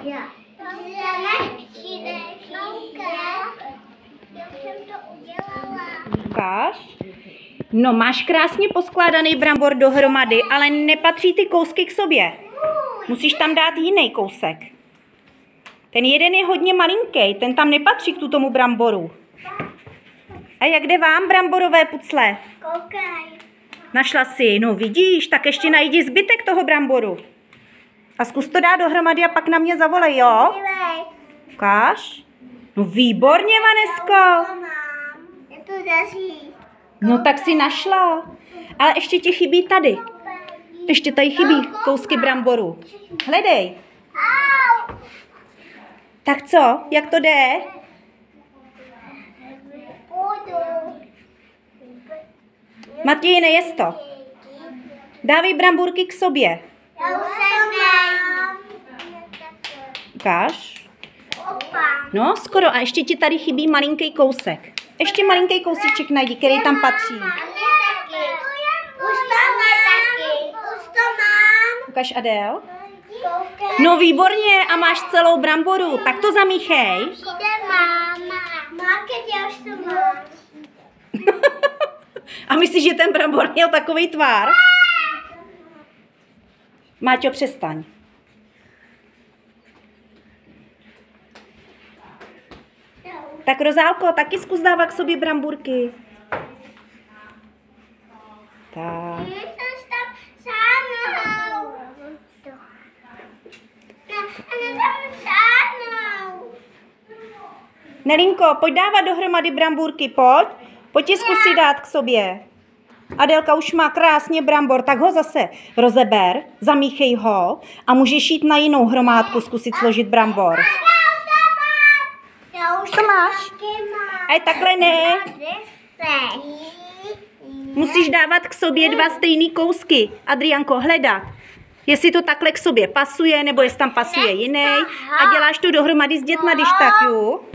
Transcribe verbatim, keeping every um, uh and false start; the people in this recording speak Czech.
Já. Ukáž. No, máš krásně poskládaný brambor dohromady, ale nepatří ty kousky k sobě. Musíš tam dát jiný kousek. Ten jeden je hodně malinký, ten tam nepatří k tomu bramboru. A jak jde vám bramborové pucle? Koukej. Našla si, no vidíš, tak ještě najdi zbytek toho bramboru. A zkus to dát dohromady a pak na mě zavolej, jo? Ukáž. No výborně, Vanesko. Je to daří. No tak si našla. Ale ještě ti chybí tady. Ještě tady chybí kousky bramboru. Hledej. Tak co? Jak to jde? Matěj, nejez to. Dávej bramburky k sobě. Já už mám. Ukáž. No, skoro. A ještě ti tady chybí malinký kousek. Ještě malinký kousíček najdi, který tam patří. Už to mám. Už to mám. Ukáž, Adél. No výborně, a máš celou bramboru. Tak to zamíchej. Přijde máma. Máket, já už to mám. A myslíš, že ten brambor měl takový tvar? Máťo, přestaň. Tak Rozálko, taky zkus dávat k sobě bramburky. Tak. Nelinko, pojď dávat dohromady bramburky, pojď. Pojď je zkusit dát k sobě. Adélka už má krásně brambor, tak ho zase rozeber, zamíchej ho a můžeš jít na jinou hromádku zkusit složit brambor. Co máš? A takhle ne. Musíš dávat k sobě dva stejný kousky. Adriánko, hledat, jestli to takhle k sobě pasuje, nebo jestli tam pasuje jiný. A děláš to dohromady s dětma, když tak, jo?